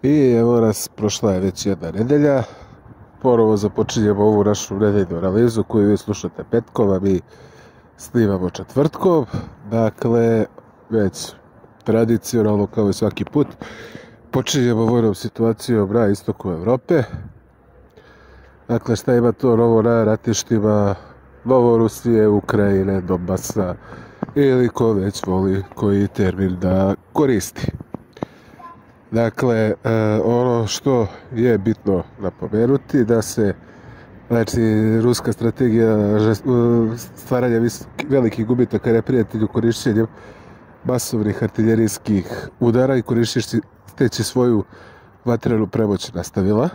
I evo nas, prošla je već jedna nedelja. Ponovo započinjemo ovu našu nedeljnu analizu koju vi slušate petkom, a mi snimamo četvrtkom. Dakle, već tradicionalno kao i svaki put počinjemo vojnom situacijom na istoku Evrope. Dakle, šta ima to novo na ratištima Novorusije, Ukrajine, Donbasa ili ko već voli koji termin da koristi. Dakle, ono što je bitno napomenuti da se ruska strategija stvaranja velikih gubitaka neprijatelju korišćenjem masovnih artiljerijskih udara i koristeći svoju vatrenu premoć nastavila.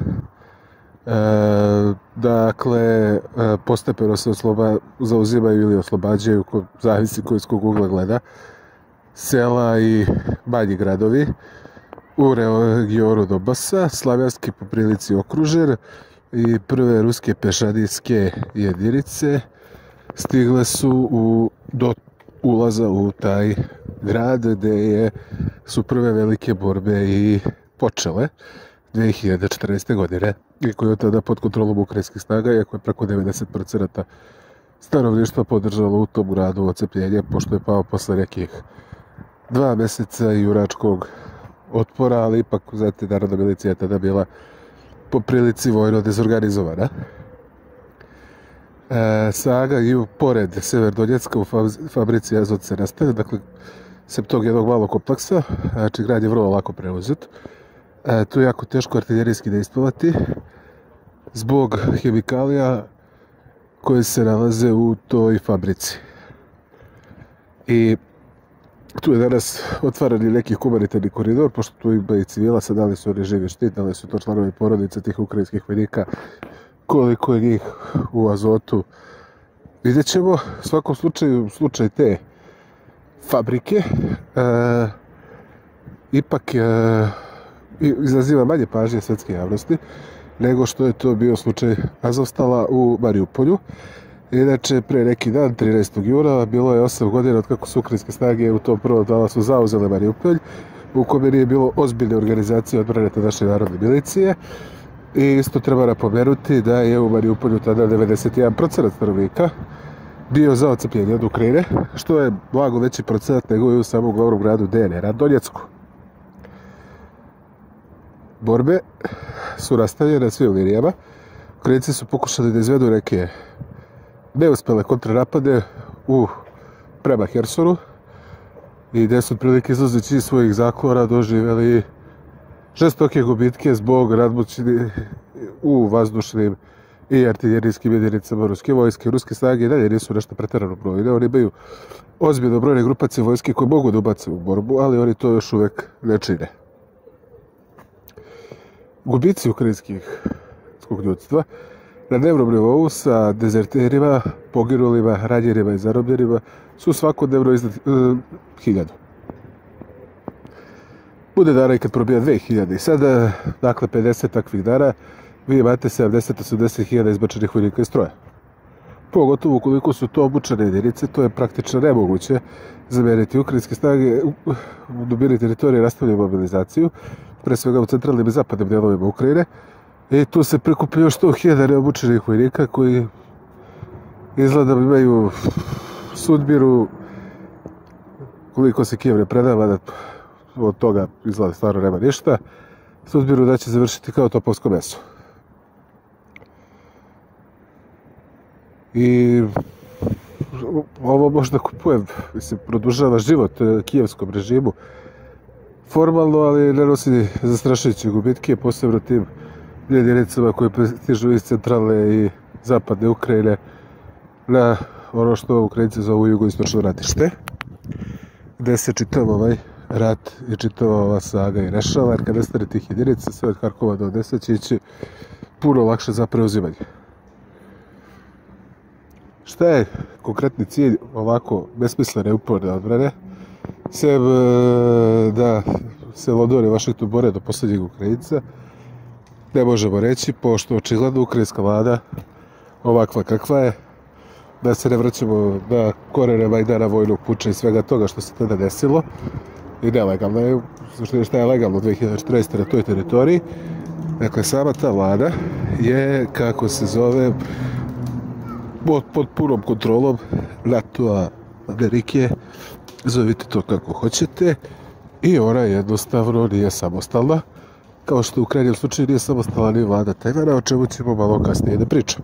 Dakle, postepeno se zauzimaju ili oslobađaju, zavisi koji iz kog ugla gleda, sela i manji gradovi u regionu Donbasa, slavijanski po prilici okružen, i prve ruske pešadijske jedinice stigle su do ulaza u taj grad gdje su prve velike borbe i počele 2014. godine i koji je tada pod kontrolom ukrajinskih snaga, iako je preko 90% stanovništva podržalo u tom gradu ocepljenje, pošto je pao posle nekih 2 mjeseca junačkog otpora, ali ipak, znate, narodna milicija je tada bila po prilici vojno dezorganizovana. Saga i pored Severdonjecka u fabrici Azot se nastavlja, dakle, sem tog jednog malog kompleksa, znači grad je vrlo lako preuzet. Tu je jako teško artiljerijski dejstvovati zbog hemikalija koje se nalaze u toj fabrici. I tu je danas otvaran neki humanitarni koridor, pošto tu ima i civila, sad da li su oni živi štit, da li su to članovi porodice tih ukrajinskih vojnika, koliko je njih u Azotu. Vidjet ćemo, u svakom slučaju, slučaj te fabrike ipak izaziva manje pažnje svetske javnosti nego što je to bio slučaj Azovstala u Mariupolju. Inače, pre neki dan, 13. juna, bilo je 8 godina od kako su ukrajinske snage u tom prvom talasu zauzele Mariupolj, u kome nije bilo ozbiljne organizacije odbrane tadašnje narodne milicije. I isto treba napomenuti da je u Mariupolju tada 91% stanovnika bio za ocepljenje od Ukrajine, što je blago veći procenat nego i u samom glavnom gradu DNR-a Donjecku. Borbe su nastavljene na svim linijama. Ukrajinci su pokušali da izvedu neke neuspjele kontranapade prema Hersonu i gdje su otprilike izlazeći iz svojih zaklora doživjeli žestoke gubitke zbog nadmoćni u vazdušnim i artiljerijskim jedinicama ruske vojske. Ruske snage i dalje nisu nešto pretjerano brojne. Oni imaju ozbiljno brojne grupacije vojske koje mogu da ubace u borbu, ali oni to još uvek ne čine. Gubici ukrajinskih ljudstva na dnevnom nivou sa dezerterima, poginulima, ranjenima i zarobljenima su svakodnevno iznad 1000. Bude dana i kad probija 2000. I sada, dakle, 50 takvih dana, vi imate 70-80 hiljada izbačenih vojnika iz stroja. Pogotovo ukoliko su to obučene jedinice, to je praktično nemoguće zameniti. Ukrajinske snage u dubini teritorije nastavljaju mobilizaciju, pre svega u centralnim i zapadnim dijelovima Ukrajine. I tu se prikuplja još 100.000 neobučenih vojnika koji izgleda imaju sudbinu, koliko se Kijev ne predava, da od toga izgleda stvarno nema ništa, sudbinu da će završiti kao topovsko meso. I ovo možda produžava život kijevskom režimu formalno, ali ne nosi zastrašujuće gubitke, posebno tim jedinicama koje stižu iz centralne i zapadne Ukrajine na ono što Ukrajinci zovu jugoistočno ratište, gdje se čitav ovaj rat i čitava ova saga i rešava, jer kad nestane tih jedinica, sve od Harkova do Odese će ići puno lakše za preuzimanje. Šta je konkretni cilj ovako besmislene uporne odbrane? Sem da se London i Washington bore do posljednjeg Ukrajinca, ne možemo reći, pošto očigledno ukrajinska vlada ovakva kakva je, da se ne vraćamo na korene Majdana, vojnog puča i svega toga što se tada desilo, i nelegalna je, šta je legalno 2014. na toj teritoriji. Dakle, sama ta vlada je, kako se zove, pod punom kontrolom NATO-a, Amerike, zovite to kako hoćete, i ona jednostavno nije samostalna, kao što u krajnjem slučaju nije samostalna ni vlada Tajvana, o čemu ćemo malo kasnije da pričamo.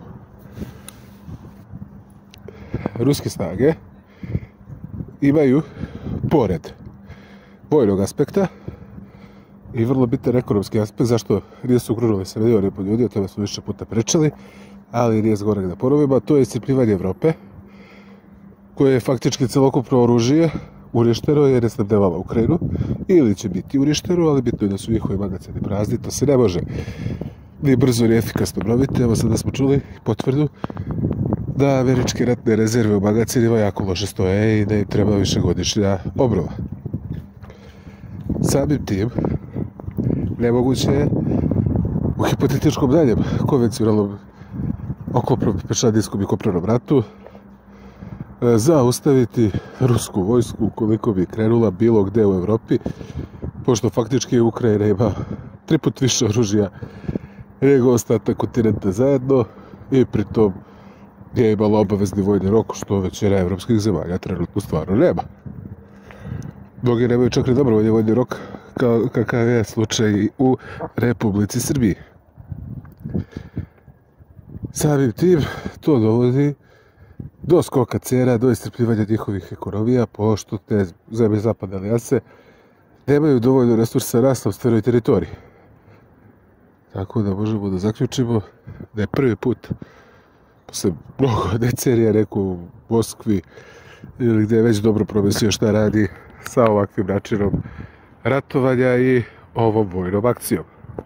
Ruske snage imaju, pored vojnog aspekta, i vrlo bitan ekonomski aspekt, zašto nisu ugrožili se milioni po ljudi, o tome smo više puta pričali, ali nije zgorek da ponovimo, a to je iscrpljivanje Evrope, koje je faktički celokupno oružje uništeno jer je snabdevalo Ukrajinu, ili će biti uništeno, ali bitno je da su njihovi magacini prazni, to se ne može ni brzo ni efikasno obnoviti. Evo sada smo čuli potvrdu da američke ratne rezerve u magacinima jako loše stoje i da im treba višegodišnja obnova. Samim tim, nemoguće je u hipotetičkom daljem konvencionalnom oklopnom pešadijskom i kopnenom ratu zaustaviti rusku vojsku ukoliko bi krenula bilo gde u Evropi, pošto faktički Ukrajina ima 3 puta više oružja nego ostatak kontinenta zajedno i pritom je imala obavezni vojni rok, što većina evropskih zemalja trenutno stvarno nema. Mnogi nemaju čak ni dobrovoljni vojni rok, kakav je slučaj u Republici Srbiji. Samim tim to dovodi do skoka cena, do iscrpljivanja njihovih ekonomija, pošto te zemlje zapadne alijance nemaju dovoljno resursa na sopstvenoj teritoriji. Tako da možemo da zaključimo da je prvi put posle mnogo decenija neko u Moskvi ili gdje je već dobro promislio šta radi sa ovakvim načinom ratovanja i ovom vojnom akcijom.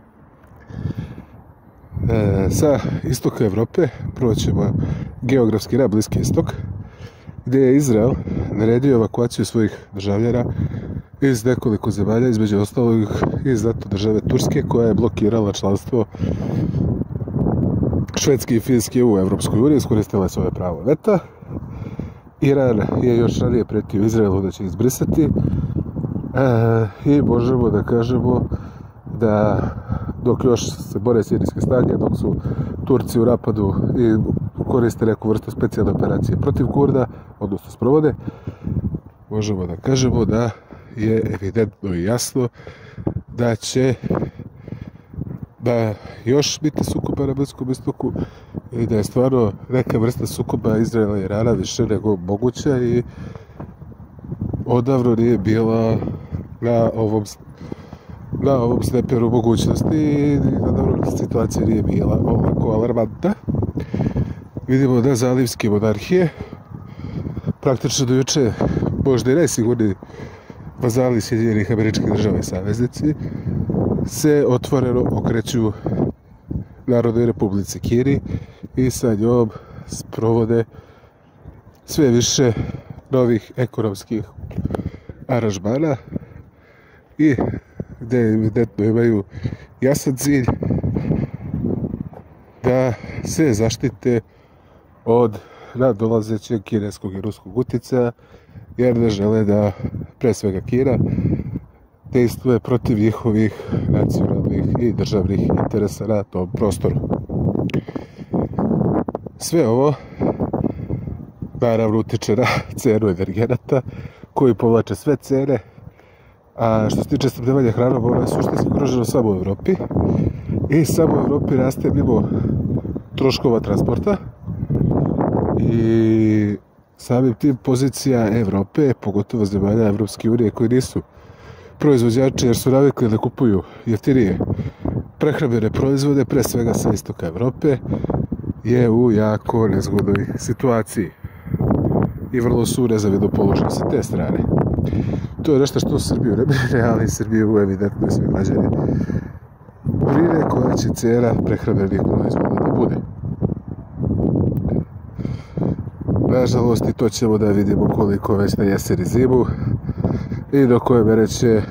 Sa istoka Evrope proćemo geografski na Bliski istok, gdje je Izrael naredio evakuaciju svojih državljana iz nekoliko zemalja, između ostalog iz NATO države Turske, koja je blokirala članstvo Švedske i Finske u Evropskoj uniji, iskoristila je svoje pravo veta. Iran je još ranije pretio Izraelu da će izbrisati i možemo da kažemo da dok još se bore sirijske snage, dok su Turci u napadu i koriste neku vrstu specijalne operacije protiv Kurda, odnosno sprovode, možemo da kažemo da je evidentno i jasno da će još biti sukoba na Bliskom istoku i da je stvarno neka vrsta sukoba Izraela i Irana više nego moguća i odavno nije bila na ovom stepenu mogućnosti i odavno situacija nije bila ovako alarmantna. Vidimo da zalivske monarhije, praktično do juče možda i najsigurniji vazali Sjedinjenih Američkih Država i saveznici, se otvoreno okreću Narodnoj Republici Kini i sa njom sprovode sve više novih ekonomskih aranžmana i gdje evidentno imaju jasan cilj da se zaštite od nadolazećeg kineskog i ruskog utjecaja, jer ne žele da, pre svega Kina, dejstvuje protiv njihovih nacionalnih i državnih interesa na tom prostoru. Sve ovo naravno utiče na cenu energenata koji povlače sve cene, a što se tiče snabdevanja hranom, ono je suštinski ugroženo samo u Evropi i samo u Evropi raste mimo troškova transporta i samim tim pozicija Evrope, pogotovo zemalja Evropske unije koji nisu proizvođači jer su navikli da kupuju jeftinije prehrambene proizvode, pre svega sa istoka Evrope, je u jako nezgodnoj situaciji i vrlo su nezavidno položeni sa te strane. To je nešto što Srbiju ne brine, ali Srbiju evidentno sve građani brine koja će cena prehrambenih proizvoda da bude. Nažalost, i to ćemo da vidimo koliko već na jesen i zimu i do koje mere će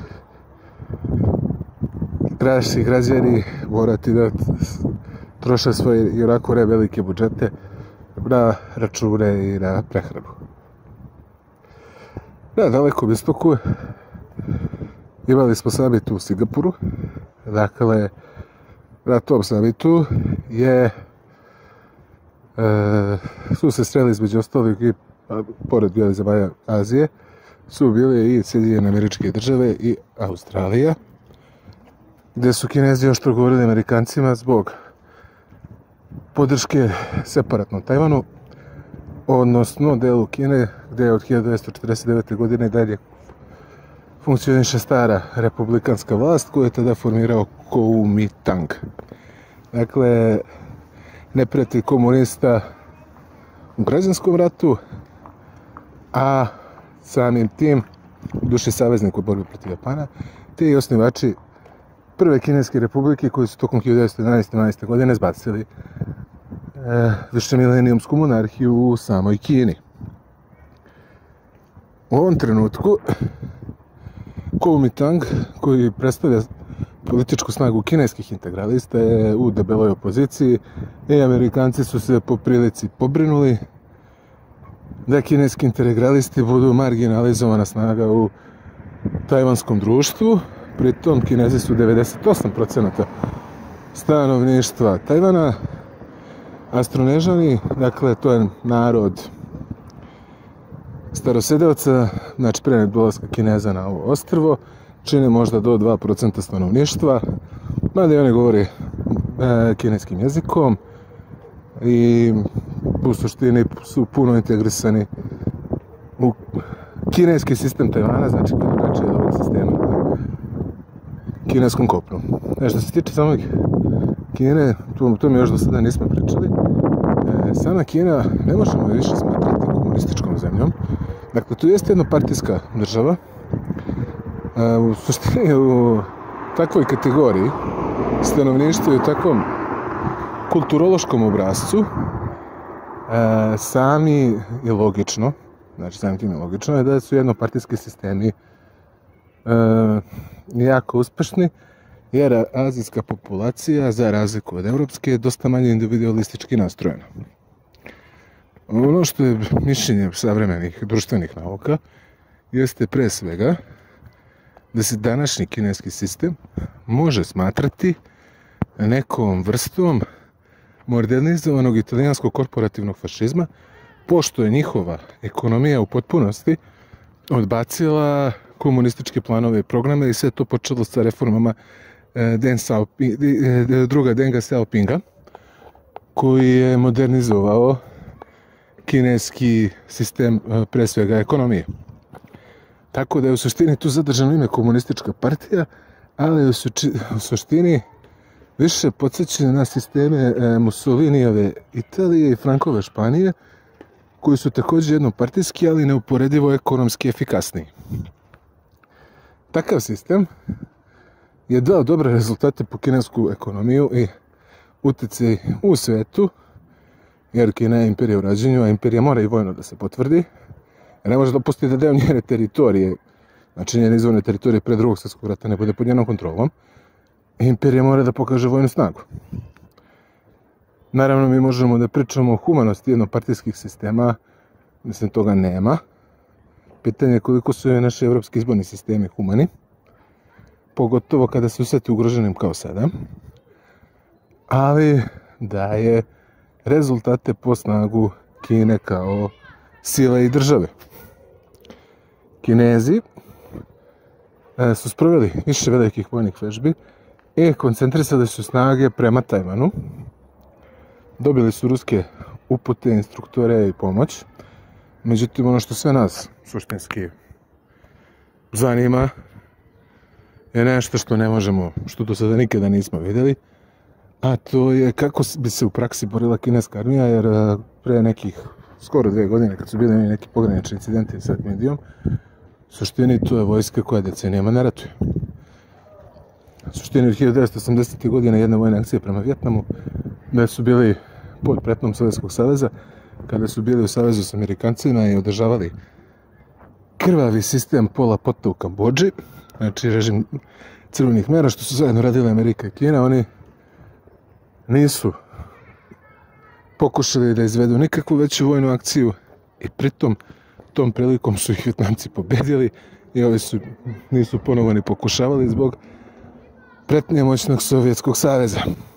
naši građani morati da troše svoje i onako ne velike budžete na račune i na prehranu. Na Dalekom istoku imali smo summit u Singapuru. Dakle, na tom summitu su se sreli između ostalih i pored bijelih zemalja Azije su bili i Sjedinjene Američke Države i Australija, gdje su Kinezi oštro govorili Amerikancima zbog podrške separatnom Tajvanu, odnosno delu Kine gdje je od 1949. godine dalje funkcioniše stara republikanska vlast koju je tada formirao Kuomintang. Dakle, neprijatelj komunista u građanskom ratu, a samim tim u duši saveznik u borbi protiv Japana, te i osnivači prve kineske republike koji su tokom 1911. godine zbacili višemilenijumsku monarhiju u samoj Kini. U ovom trenutku Kuomintang, koji predstavlja političku snagu kineskih integralista, je u debeloj opoziciji i Amerikanci su se po prilici pobrinuli da kineski integralisti budu marginalizovana snaga u tajvanskom društvu. Pritom Kinezi su 98% stanovništva Tajvana, Astronežani, dakle to je narod starosedeoca, znači pre dolaska Kineza na ovo ostrvo, čine možda do 2% stanovništva, mada i oni govore kineskim jezikom i u suštini su puno integrisani u kineski sistem Tajvana, znači koji je drugačiji od ovog sistema na kineskom kopnu. Što se tiče samog Kine, to mi još do sada nismo pričali, sama Kina ne možemo više smatrati komunističkom zemljom. Dakle, tu jeste jednopartijska država. U suštini u takvoj kategoriji stanovništva i u takvom kulturološkom obrazcu sami je logično, znači samim tim je logično je da su jednopartijski sistemi jako uspešni, jer azijska populacija, za razliku od evropske, je dosta manje individualistički nastrojena. Ono što je mišljenje savremenih društvenih nauka jeste pre svega da se današnji kineski sistem može smatrati nekom vrstom modernizovanog italijanskog korporativnog fašizma, pošto je njihova ekonomija u potpunosti odbacila komunističke planove i programe i sve to počelo sa reformama druga Denga Xiaopinga, koji je modernizovao kineski sistem, pre svega ekonomije. Tako da je u suštini tu zadržano ime komunistička partija, ali u suštini više podsjeća na sisteme Mussolinijeve Italije i Frankove Španije, koji su također jednopartijski, ali neuporedivo ekonomski efikasniji. Takav sistem je dao dobre rezultate po kinesku ekonomiju i utjecaj u svetu, jer Kina je imperija u rađenju, a imperija mora i vojno da se potvrdi. Ne može dopustiti da deo njene teritorije, znači njene izvorne teritorije pre drugog svjetskog rata, ne bude pod njenom kontrolom. Imperija mora da pokaže vojnu snagu. Naravno, mi možemo da pričamo o humanosti jednopartijskih sistema, mislim toga nema. Pitanje je koliko su naši evropski izborni sistemi humani, pogotovo kada se osjeti ugroženim kao sada, ali daje rezultate po snagu Kine kao sile i države. Kinezi su sproveli više velikih vojnih vežbi i koncentrisali su snage prema Tajvanu. Dobili su ruske upute, instruktore i pomoć. Međutim, ono što sve nas suštinski zanima je nešto što ne možemo, što do sada nikada nismo vidjeli, a to je kako bi se u praksi borila kineska armija, jer pre nekih skoro 2 godine, kad su bili neki pogranični incidenti sa Indijom, u suštini to je vojska koja decenijama ne ratuje. U suštini od 1980. godine jedna vojna akcija prema Vjetnamu, da su bili pod pretnjom Sovjetskog saveza, kada su bili u savezu s Amerikancima i održavali krvavi sistem Pola Pota u Kambodži, znači režim crvenih mera, što su zajedno radili Amerika i Kina. Oni nisu pokušali da izvedu nikakvu veću vojnu akciju i pritom tom prilikom su ih Vjetnamci pobedili i ovi nisu ponovo ni pokušavali zbog pretnje moćnog Sovjetskog saveza.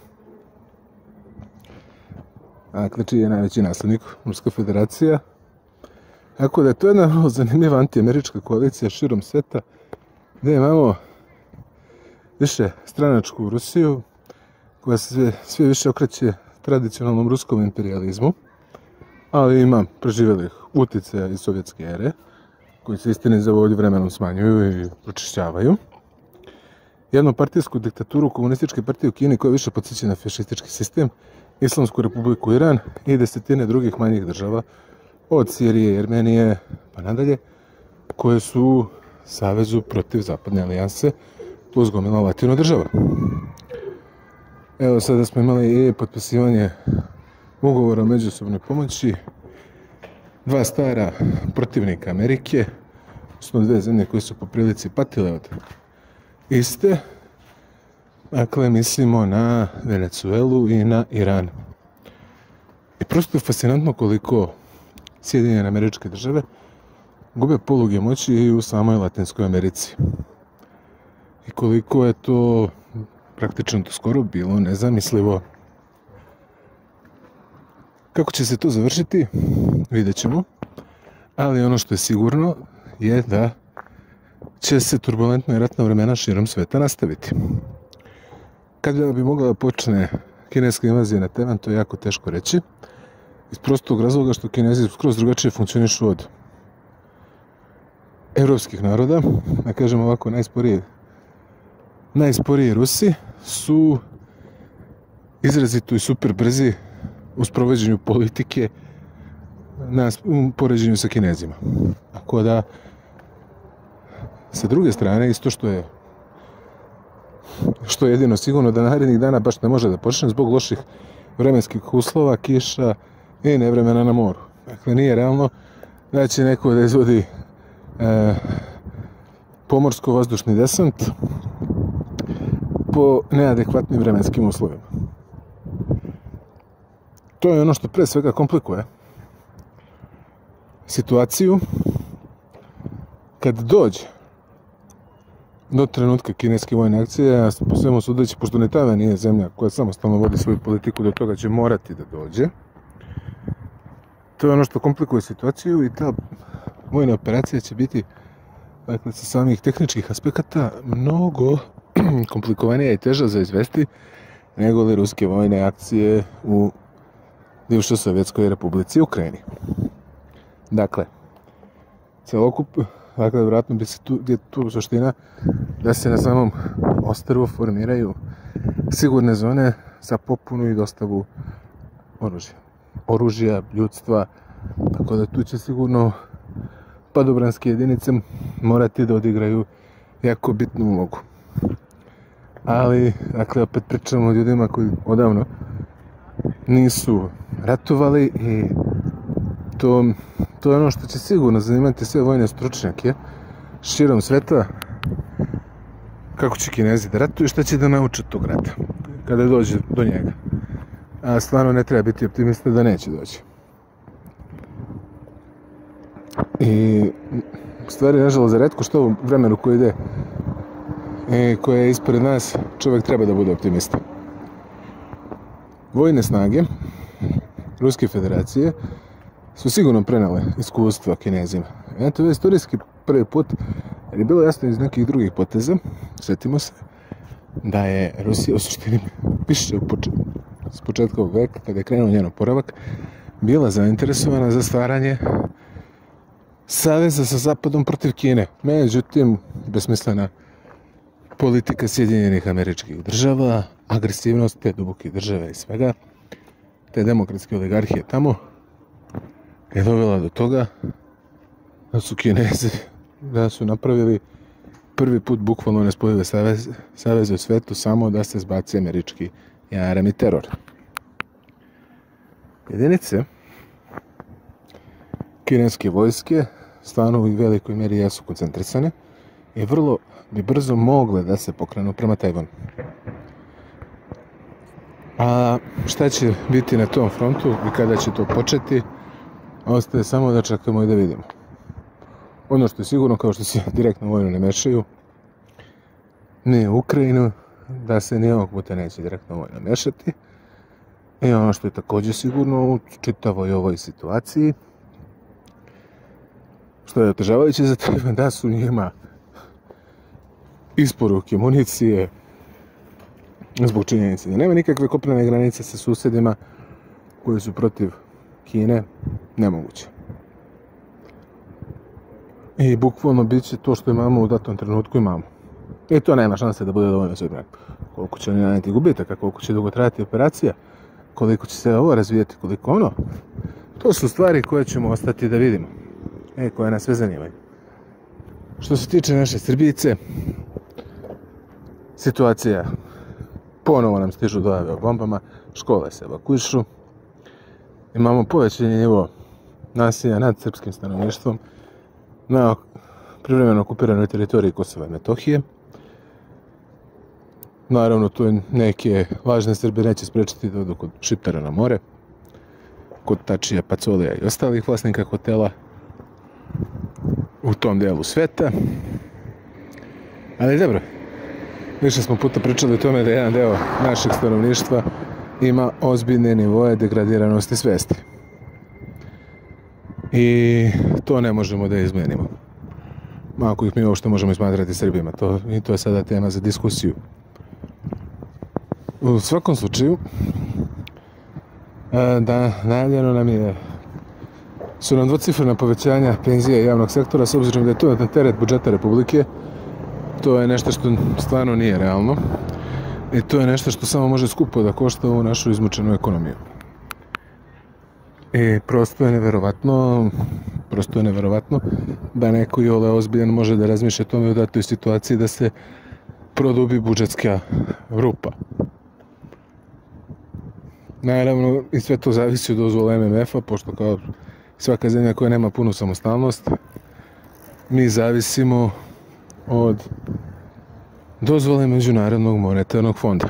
Dakle, čiji je najveći naslednik? Ruska federacija. Tako da je to jedna vrlo zanimljiva antiamerička koalicija širom sveta, gdje imamo više stranačku Rusiju, koja se sve više okreće tradicionalnom ruskom imperializmu, ali ima preživjelih utjecaja iz sovjetske ere, koji se istini za volju vremenom smanjuju i pročišćavaju. Jednopartijsku diktaturu komunističke partije u Kini koja više podsjeća na fašistički sistem, Islamsku republiku Iran i desetine drugih manjih država od Sirije i Armenije pa nadalje, koje su u savezu protiv zapadne alijanse plus gomila latino država. Evo sada smo imali i potpisivanje ugovora o međusobnoj pomoći dva stara protivnika Amerike, odnosno dve zemlje koje su po prilici patile od iste. Dakle, mislimo na Venezuelu i na Iran. I prosto je fascinantno koliko Sjedinjene Američke Države gube poluge moći i u samoj Latinskoj Americi. I koliko je to praktično to skoro bilo nezamislivo. Kako će se to završiti, vidjet ćemo. Ali ono što je sigurno je da će se turbulentna i ratna vremena širom sveta nastaviti. Kad bi mogla da počne kineska invazija na Tajvan, to je jako teško reći. Iz prostog razloga što Kinezi skroz drugačije funkcionišu od evropskih naroda. Da kažem ovako, najsporiji Rusi su izrazito i super brzi u sprovođenju politike u poređenju sa Kinezima. Tako da, sa druge strane, isto što je jedino sigurno da narednih dana baš ne može da počne zbog loših vremenskih uslova, kiša i nevremena na moru. Dakle, nije realno da će neko da izvodi pomorsko-vazdušni desant po neadekvatnim vremenskim uslovima. To je ono što pre svega komplikuje situaciju kad dođe do trenutka kineske vojne akcije, a po svemu sudeći, pošto ni Tajvan nije zemlja koja samostalno vodi svoju politiku, do toga će morati da dođe. To je ono što komplikuje situaciju i ta vojna operacija će biti, dakle, sa samih tehničkih aspekata mnogo komplikovanija i teža za izvesti nego li ruske vojne akcije u bivšoj Sovjetskoj republici Ukrajini. Dakle, vjerojatno bi se tu suština da se na samom ostrvu formiraju sigurne zone za popunu i dostavu oružja, ljudstva, tako da tu će sigurno padobranske jedinice morati da odigraju jako bitnu ulogu. Ali, dakle, opet pričamo o ljudima koji odavno nisu ratovali i to je ono što će sigurno zanimati sve vojne stručnjake širom sveta, kako će Kinezi da ratuju i šta će da nauče od tog rata kada dođe do njega. A stvarno ne treba biti optimista da neće doći. I stvari, nažalost, za retko što u vremenu koje ide i koje je ispred nas, čovjek treba da bude optimista. Vojne snage Ruske federacije su sigurno prenale iskustva Kinezima. To je istorijski prvi put, jer je bilo jasno iz nekih drugih poteza, sjetimo se, da je Rusija u suštini više s početka ovog veka, kada je krenuo njen oporavak, bila zainteresovana za stvaranje saveza sa Zapadom protiv Kine. Međutim, besmislena politika Sjedinjenih Američkih Država, agresivnost te duboke države i svega, te demokratske oligarhije tamo, je dovela do toga da su Kinezi napravili prvi put bukvalno nespojive saveze u svetu samo da se zbaci američki jaram i teror. Jedinice kineske vojske stvarno u velikoj mjeri jesu koncentrisane i vrlo bi brzo mogle da se pokrenu prema Tajvanu. A šta će biti na tom frontu i kada će to početi, ostaje samo da čekamo i da vidimo. Ono što je sigurno, kao što se direktno vojno ne mešaju, ni u Ukrajinu, da se ni ovog puta neće direktno vojno mešati. I ono što je također sigurno u čitavoj ovoj situaciji, što je otežavajuće za tebe, da su njima isporuke municije zbog činjenice da nema nikakve kopnene granice sa susjedima koji su protiv Kine nemoguće. I bukvalno bit će to što imamo u datom trenutku imamo. I to nema šanse da bude dovoljno sve. Koliko će oni naneti gubitaka, koliko će dugo trajati operacija, koliko će se ovo razvijeti, koliko ono. To su stvari koje ćemo ostati da vidimo. Koje nas sve zanimaju. Što se tiče naše Srbijice, situacija, ponovo nam stižu dojave o bombama, škole se evakuišu, imamo povećanje nivo nasilja nad srpskim stanovništvom na privremeno okupiranoj teritoriji Kosova i Metohije. Naravno, to neke važne Srbe neće sprečiti da odu kod Šiptara na more, kod Tačija, Pacolija i ostalih vlasnika hotela u tom delu sveta. Ali dobro, više smo puta pričali o tome da jedan deo našeg stanovništva ima ozbiljne nivoje degradiranosti svesti. I to ne možemo da izmenimo. Ako ih mi uopšte možemo smatrati Srbima, i to je sada tema za diskusiju. U svakom slučaju, da najavljeno nam su nam dvocifrena povećanja penzija i javnog sektora, s obzirom da je to na teret budžeta Republike. To je nešto što stvarno nije realno i to je nešto što samo može skupo da košta ovu našu izmučenu ekonomiju. I prosto je neverovatno da neko i ole ozbiljan može da razmišlja o tome u datoj situaciji da se produbi budžetska rupa. Naravno, i sve to zavisi od dozvole MMF-a, pošto kao svaka zemlja koja nema punu samostalnost, mi zavisimo od dozvole Međunarodnog monetarnog fonda.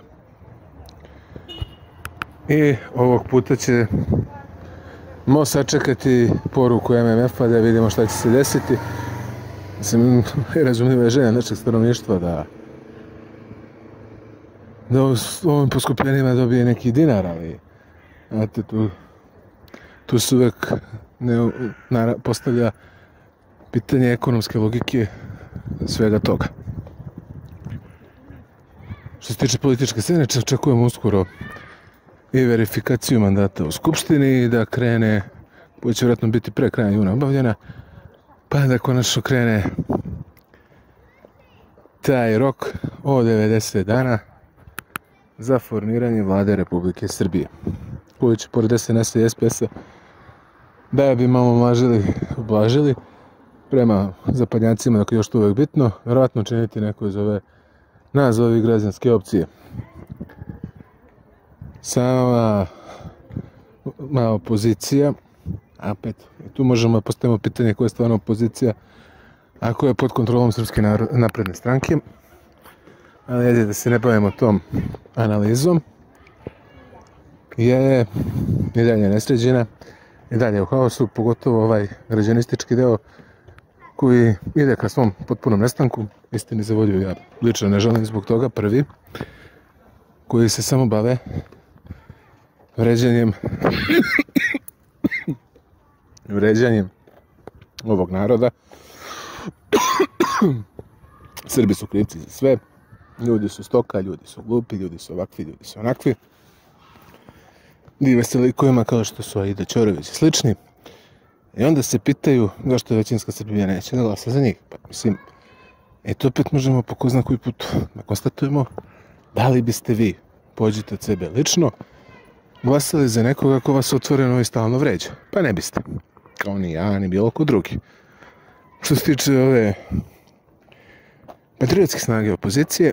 I ovog puta ćemo sačekati poruku MMF-a da vidimo šta će se desiti. Mislim, razumljiva je želja našeg stanovništva da u ovim poskupljenima dobije neki dinar, ali znate, tu se uvek postavlja pitanje ekonomske logike svega toga. Što se tiče političke scene, očekujemo uskoro i verifikaciju mandata u Skupštini i da krene, koja će vjerojatno biti pre kraja juna obavljena, pa da konačno krene taj rok od 90 dana za formiranje vlade Republike Srbije, koji će pored SNS-a i SPS-a da bi malo ublažili prema zapadnjacima, dok je još to uvijek bitno, vjerojatno činiti neko iz ove nazovi građanske opcije. Sama opozicija, a opet, tu možemo postaviti pitanje koja je stvarno opozicija, ako je pod kontrolom Srpske napredne stranke, ali ajde da se ne bavimo tom analizom, je i dalje nesređena, i dalje u haosu, pogotovo ovaj građanistički deo koji ide ka svom potpunom nestanku. Istini za volju, ja lično ne želim zbog toga, prvi, koji se samo bave vređanjem ovog naroda. Srbi su krivci za sve, ljudi su stoka, ljudi su glupi, ljudi su ovakvi, ljudi su onakvi. Dive se likovima kao što su Aida Ćorović i slični. I onda se pitaju zašto većinska Srbija neće da glasa za njih. Pa mislim, to opet možemo po ko zna koji put da konstatujemo da li biste vi, pođite od sebe lično, glasali za nekoga ko vas otvoreno i stalno vređa. Pa ne biste. Kao ni ja, ni bilo ko drugi. Što se tiče ove patriotske snage opozicije,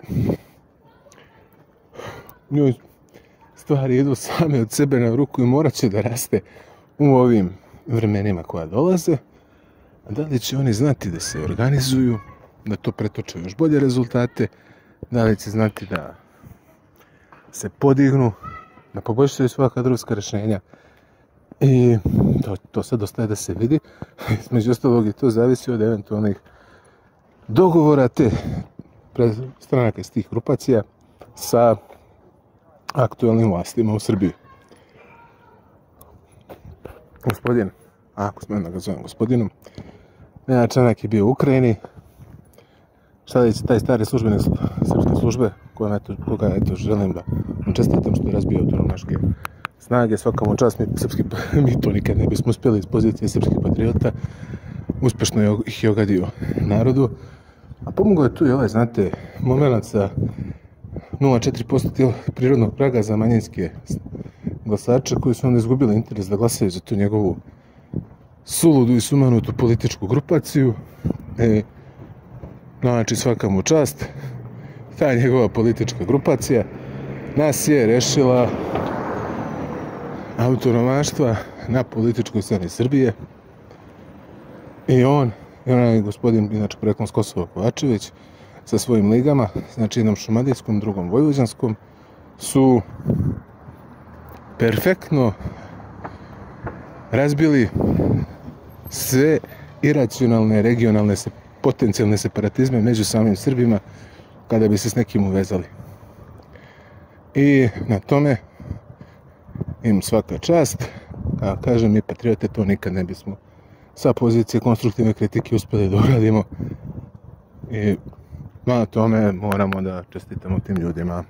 njoj stvari idu same od sebe na ruku i morat će da raste u ovim vremenima koja dolaze. A da li će oni znati da se organizuju, da to pretoče još bolje rezultate, da li će znati da se podignu, da poboljšaju svoja kadrovska rješenja, I to sad ostaje da se vidi. Između ostalog i to zavisi od eventualnih dogovora te stranaka iz tih grupacija sa aktualnim vlastima u Srbiji. Gospodin, ako smijem da ga zovem gospodinom, Nenad Čanak je bio u Ukrajini, šaljeći taj stari službenik srpske službe, koga želim da čestitam što je razbio autonomaške snage. Svaka mu čast, mi to nikad ne bismo uspjeli iz pozicije srpskih patriota. Uspešno ih je ogadio narodu. A pomogao je tu i ovaj, znate, moment sa 0,4% prirodnog praga za manjinske glasače koji su onda izgubili interes da glasaju za tu njegovu suludu i sumanutu političku grupaciju. Znači, svaka mu čast. Ta njegova politička grupacija nas je rešila autonomaštva na političkoj sceni Srbije. I onaj gospodin, inače poreklom s Kosova, Kovačević, sa svojim ligama, znači jednom šumadijskom, drugom vojvođanskom, su perfektno razbili sve iracionalne, regionalne, potencijalne separatizme među samim Srbima kada bi se s nekim uvezali. I na tome im svaka čast, a kažem, mi patriote to nikad ne bismo sa pozicije konstruktivne kritike uspjeli da uradimo. I na tome moramo da čestitamo tim ljudima.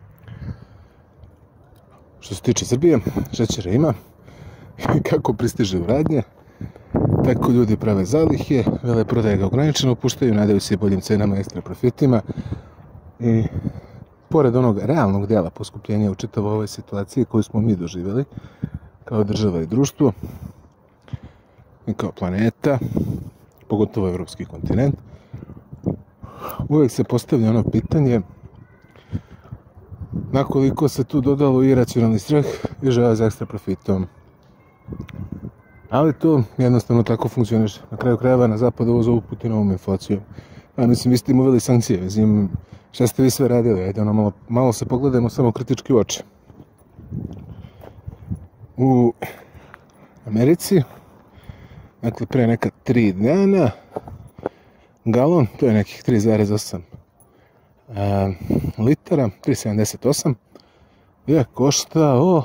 Što se tiče Srbije, šećera ima. Kako pristiže u radnje, tako ljudi prave zalihe, veleprodaje ga ograničeno puštaju, nadaju se boljim cenama i ekstra profitima. I pored onog realnog dela poskupljenja u čitavoj ovoj situaciji koju smo mi doživjeli kao država i društvo i kao planeta, pogotovo evropski kontinent, uvijek se postavlja ono pitanje na koliko se tu dodalo i racionalni strah i želja za ekstra profitom. Ali to jednostavno tako funkcioniše. Na kraju krajeva na zapadu ovo zovu Putinovom inflacijom. A mislim, vi ste im uveli sankcije, mislim, šta ste vi sve radili? Ajde, malo se pogledajmo samo kritički u oči. U Americi, dakle, pre neka 3 dana, galon, to je nekih 3,8 litara, 3,78, je koštao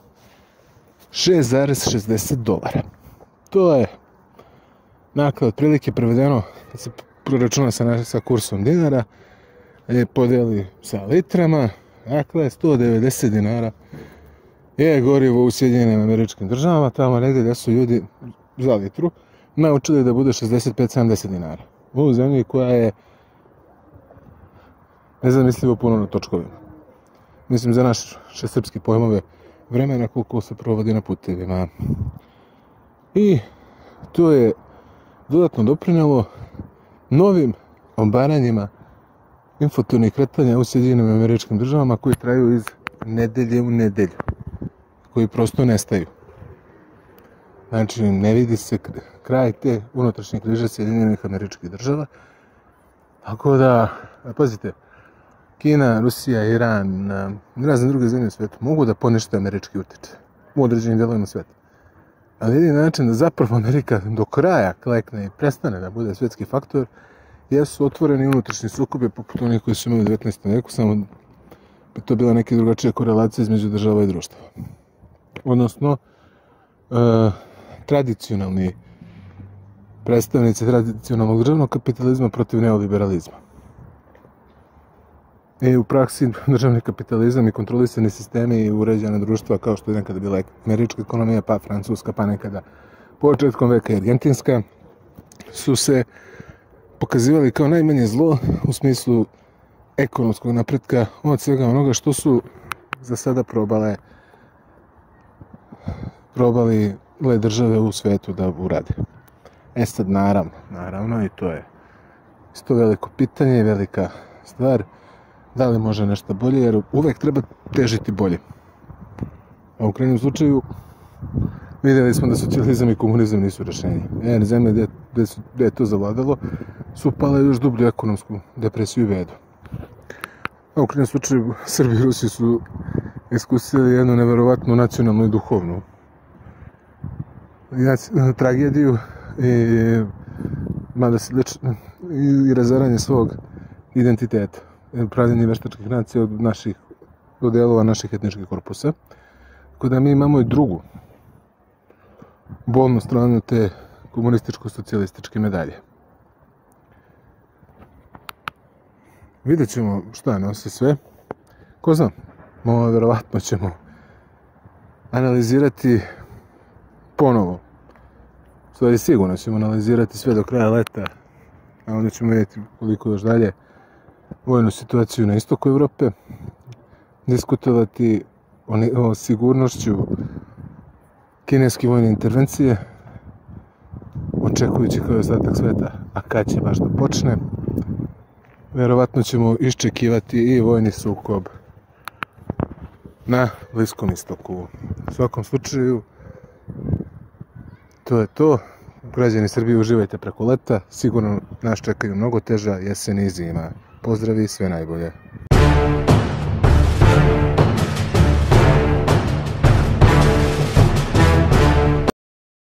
$6,60. To je, dakle, otprilike prevedeno, kad se proračuna sa kursom dinara, podeli sa litrama, dakle, $190 je gorivo u Sjedinjenim Američkim Državama, tamo negdje gdje su ljudi za litru naučili da bude $65-70. U zemlji koja je nezamislivo puno na točkovima. Mislim, za naše srpske pojmove vremena koliko se provodi na putevima. I to je dodatno doprinjelo novim obaranjima inflatornih kretanja u Sjedinjenim Američkim Državama koji traju iz nedelje u nedelju, koji prosto nestaju. Znači, ne vidi se kraj te unutrašnje križe Sjedinjenih Američkih Država. Tako da, pazite, Kina, Rusija, Iran, razne druge zemlje u svijetu mogu da ponište američki utjecaj u određenim dijelovima svijeta. Ali jedini način da zapravo Amerika do kraja klekne i prestane da bude svjetski faktor jesu otvoreni unutrašnji sukobi poput onih koji su imali u 19. veku, samo bi to bila neke drugačije korelacije između država i društva. Odnosno, tradicionalni predstavnici tradicionalnog državnog kapitalizma protiv neoliberalizma. I u praksi državni kapitalizam i kontrolisani sistemi i uređena društva kao što je nekada bila američka ekonomija, pa francuska, pa nekada početkom veka i argentinska, su se pokazivali kao najmanje zlo u smislu ekonomskog napretka od svega onoga što su za sada probali države u svijetu da urade. Sad naravno i to je isto veliko pitanje i velika stvar. Da li može nešto bolje, jer uvek treba težiti bolje. A u krajnjem slučaju vidjeli smo da socijalizam i komunizam nisu rješenje. Jer zemlje gdje je to zavladalo su upale još dublju ekonomsku depresiju i bedu. A u krajnjem slučaju Srbi i Rusi su iskusili jednu neverovatnu nacionalnu i duhovnu tragediju i razaranje svog identiteta, pravljenje veštačkih nacija od delova naših etničkih korpusa. Tako da mi imamo i drugu bolnu stranu te komunističko-socijalističke medalje. Vidjet ćemo šta nosi sve. Ko znam, verovatno ćemo analizirati ponovo. Stvari sigurno ćemo analizirati sve do kraja leta, a onda ćemo vidjeti koliko još dalje vojnu situaciju na istoku Evrope, diskutovati o sigurnošću kineske vojne intervencije, očekujući kao ostatak sveta, a kad će baš da počne. Verovatno ćemo iščekivati i vojni sukob na Bliskom istoku. U svakom slučaju, to je to. Građani Srbije, uživajte preko leta. Sigurno nas čekaju mnogo teža jesen i zima. Pozdravi i sve najbolje.